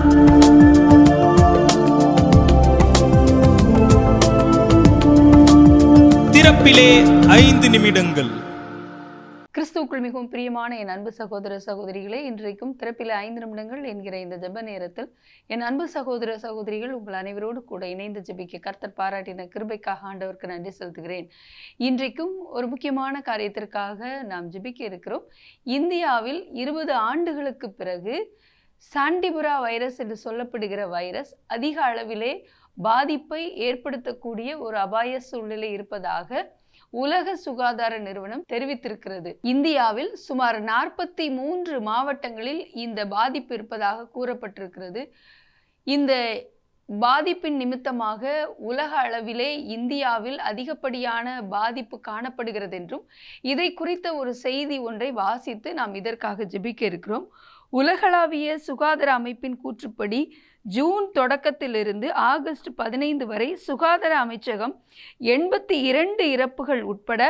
திறப்பிலே 5 நிமிடங்கள். கிறிஸ்துவுக்குள் மிகவும் பிரியமான என் அன்பு சகோதர சகோதரிகளே, இன்றைக்கும் திறப்பிலே 5 நிமிடங்கள் என்கிற இந்த ஜெப நேரத்தில் என் அன்பு சகோதர சகோதரிகள் உங்கள் அனைவரோடு கூட இணைந்து ஜெபிக்க கர்த்தர் பாராட்டின கிருபைக்காக ஆண்டவருக்கு நன்றி செலுத்துகிறேன். இன்றைக்கும் ஒரு முக்கியமான காரியத்திற்காக நாம் ஜெபிக்க இருக்கிறோம். இந்தியாவில் 20 ஆண்டுகளுக்கு பிறகு சாண்டிபுரா வைரஸ் என்று சொல்லப்படுகிற வைரஸ் அதிக அளவிலே பாதிப்பை ஏற்படுத்தக்கூடிய ஒரு அபாய சூழ்நிலை இருப்பதாக உலக சுகாதார நிறுவனம் தெரிவித்திருக்கிறது. இந்தியாவில் சுமார் 43 மாவட்டங்களில் இந்த பாதிப்பு இருப்பதாக கூறப்பட்டிருக்கிறது. இந்த பாதிப்பின் நிமித்தமாக உலக அளவிலே இந்தியாவில் அதிகப்படியான பாதிப்பு காணப்படுகிறது என்றும் இதை குறித்த ஒரு செய்தி ஒன்றை வாசித்து நாம் இதற்காக ஜெபிக்க இருக்கிறோம். உலகளாவிய சுகாதார அமைப்பின் கூற்றுப்படி ஜூன் தொடக்கத்திலிருந்து ஆகஸ்ட் 15 வரை சுகாதார அமைச்சகம் 82 இறப்புகள் உட்பட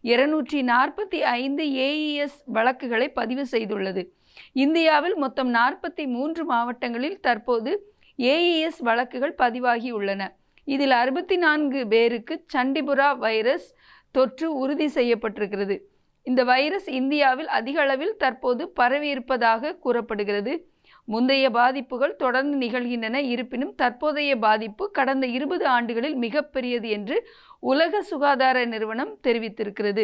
245 AES வழக்குகளை பதிவு செய்துள்ளது. இந்தியாவில் மொத்தம் 43 மாவட்டங்களில் தற்போது AES வழக்குகள் பதிவாகியுள்ளன. இதில் 64 பேருக்கு சாண்டிபுரா வைரஸ் தொற்று உறுதி செய்யப்பட்டிருக்கிறது. இந்த வைரஸ் இந்தியாவில் அதிக அளவில் தற்போது பரவியிருப்பதாக கூறப்படுகிறது. முந்தைய பாதிப்புகள் தொடர்ந்து நிகழ்கின்றன. இருப்பினும் தற்போதைய பாதிப்பு கடந்த 20 ஆண்டுகளில் மிகப்பெரியது என்று உலக சுகாதார நிறுவனம் தெரிவித்திருக்கிறது.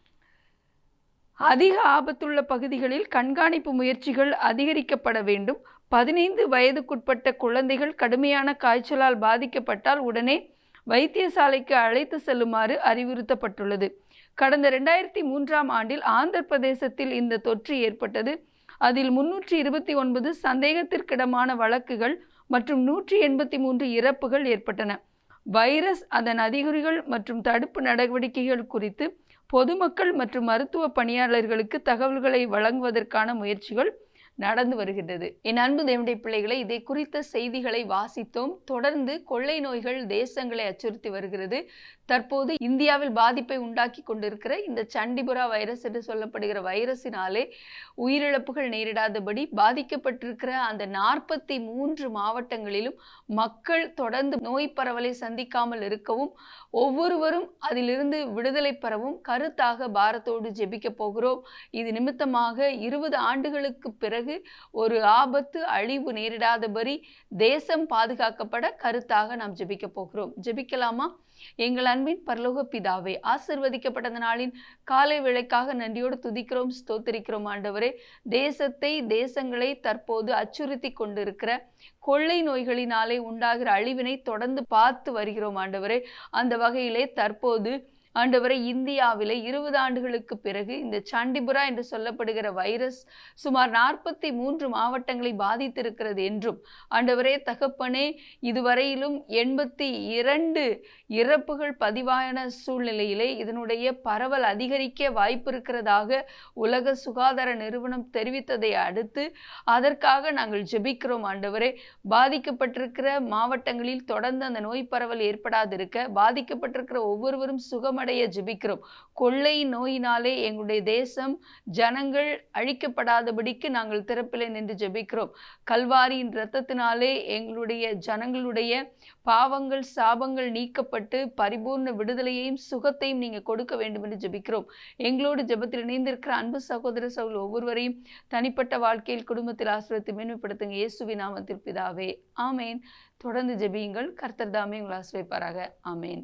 அதிக ஆபத்துள்ள பகுதிகளில் கண்காணிப்பு முயற்சிகள் அதிகரிக்கப்பட வேண்டும். 15 வயதுக்குட்பட்ட குழந்தைகள் கடுமையான காய்ச்சலால் பாதிக்கப்பட்டால் உடனே வைத்தியசாலைக்கு அழைத்து செல்லுமாறு அறிவுறுத்தப்பட்டுள்ளது. கடந்த 2003ஆம் ஆண்டில் ஆந்திர பிரதேசத்தில் இந்த தொற்று ஏற்பட்டது. அதில் 329 சந்தேகத்திற்கிடமான வழக்குகள் மற்றும் 183 இறப்புகள் ஏற்பட்டன. வைரஸ், அதன் அறிகுறிகள் மற்றும் தடுப்பு நடவடிக்கைகள் குறித்து பொதுமக்கள் மற்றும் மருத்துவ பணியாளர்களுக்கு தகவல்களை வழங்குவதற்கான முயற்சிகள் நடந்து வருகின்றது. என் அன்பு தேவனுடைய பிள்ளைகளை, இதை குறித்த செய்திகளை வாசித்தோம். தொடர்ந்து கொள்ளை நோய்கள் தேசங்களை அச்சுறுத்தி வருகிறது. தற்போது இந்தியாவில் பாதிப்பை உண்டாக்கி கொண்டிருக்கிற இந்த சாண்டிபுரா வைரஸ் என்று சொல்லப்படுகிற வைரஸினாலே உயிரிழப்புகள் நேரிடாதபடி பாதிக்கப்பட்டிருக்கிற அந்த 43 மாவட்டங்களிலும் மக்கள் தொடர்ந்து நோய் பரவலை சந்திக்காமல் இருக்கவும், ஒவ்வொருவரும் அதிலிருந்து விடுதலை பெறவும் கருத்தாக பாரத்தோடு ஜெபிக்க போகிறோம். இது நிமித்தமாக 20 ஆண்டுகளுக்கு பிறகு ஒரு ஆபத்து அழிவு நேரிடாதபடி தேசம் பாதுகாக்கப்பட கருத்தாக நாம் ஜெபிக்க போகிறோம். ஜெபிக்கலாமா? எங்கள் அன்பின் பரலோக பிதாவே, ஆசீர்வதிக்கப்பட்ட நாளின் காலை வேளைக்காக நன்றியோடு துதிக்கிறோம், ஸ்தோத்திரிக்கிறோம். ஆண்டவரே, தேசங்களை தற்போது அச்சுறுத்தி கொண்டிருக்கிற கொள்ளை நோய்களினாலே உண்டாகிற அழிவினை தொடர்ந்து பார்த்து வருகிறோம். ஆண்டவரே, அந்த வகையிலே தற்போது ஆண்டவரை இந்தியாவிலே 20 ஆண்டுகளுக்கு பிறகு இந்த சாண்டிபுரா என்று சொல்லப்படுகிற வைரஸ் சுமார் 43 மாவட்டங்களை பாதித்திருக்கிறது என்றும், ஆண்டவரே தகப்பனே, இதுவரையிலும் 82 இறப்புகள் பதிவான சூழ்நிலையிலே இதனுடைய பரவல் அதிகரிக்க வாய்ப்பு இருக்கிறதாக உலக சுகாதார நிறுவனம் தெரிவித்ததை அடுத்து அதற்காக நாங்கள் ஜெபிக்கிறோம். ஆண்டவரே, பாதிக்கப்பட்டிருக்கிற மாவட்டங்களில் தொடர்ந்து அந்த நோய் பரவல் ஏற்படாதிருக்க, பாதிக்கப்பட்டிருக்கிற ஒவ்வொருவரும் சுகமடைய ஜெபிக்கிறோம். கொள்ளை நோயினாலே எங்களுடைய தேசம் ஜனங்கள் அழிக்கப்படாதபடிக்கு நாங்கள் திறப்பிலே நின்று ஜெபிக்கிறோம். கல்வாரியின் இரத்தத்தினாலே எங்களுடைய ஜனங்களுடைய பாவங்கள் சாபங்கள் நீக்கப்பட்டு பரிபூர்ண விடுதலையையும் சுகத்தையும் நீங்க கொடுக்க வேண்டும் என்று ஜெபிக்கிறோம். எங்களோடு ஜெபத்தில் இணைந்திருக்கிற அன்பு சகோதர சகோதரி ஒவ்வொருவரையும் தனிப்பட்ட வாழ்க்கையில் குடும்பத்தில் ஆசீர்வதித்து மேன்மைப்படுத்துங்க. இயேசுவின் நாமத்தில் பிதாவே, ஆமேன். தொடர்ந்து ஜெபியுங்கள். கர்த்தர் தாமே உங்களை ஆசீர்வதிப்பாராக. ஆமேன்.